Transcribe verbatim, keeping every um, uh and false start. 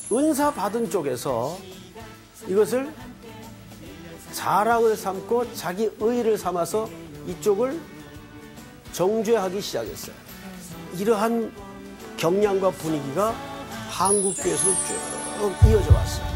은사 받은 쪽에서 이것을 자랑을 삼고 자기 의의를 삼아서 이쪽을 정죄하기 시작했어요. 이러한 경향과 분위기가 한국교회에서도 쭉 이어져 왔어요.